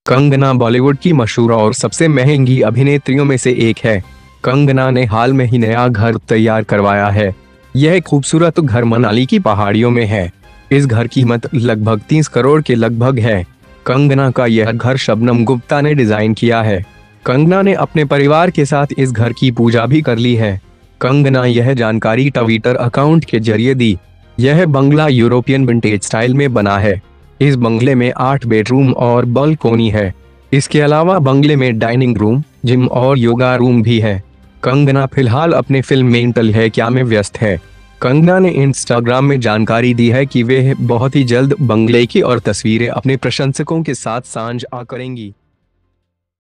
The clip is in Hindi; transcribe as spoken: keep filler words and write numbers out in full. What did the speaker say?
कंगना बॉलीवुड की मशहूर और सबसे महंगी अभिनेत्रियों में से एक है। कंगना ने हाल में ही नया घर तैयार करवाया है। यह खूबसूरत घर मनाली की पहाड़ियों में है। इस घर की कीमत लगभग तीस करोड़ के लगभग है। कंगना का यह घर शबनम गुप्ता ने डिजाइन किया है। कंगना ने अपने परिवार के साथ इस घर की पूजा भी कर ली है। कंगना यह जानकारी ट्विटर अकाउंट के जरिए दी। यह बंगला यूरोपियन विंटेज स्टाइल में बना है। इस बंगले में आठ बेडरूम और बालकोनी है। इसके अलावा बंगले में डाइनिंग रूम, जिम और योगा रूम भी है। कंगना फिलहाल अपने फिल्म मेंटल है क्या में व्यस्त है। कंगना ने इंस्टाग्राम में जानकारी दी है कि वे बहुत ही जल्द बंगले की और तस्वीरें अपने प्रशंसकों के साथ साझा करेंगी।